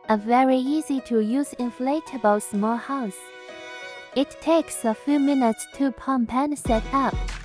A very easy to use inflatable small house. It takes a few minutes to pump and set up.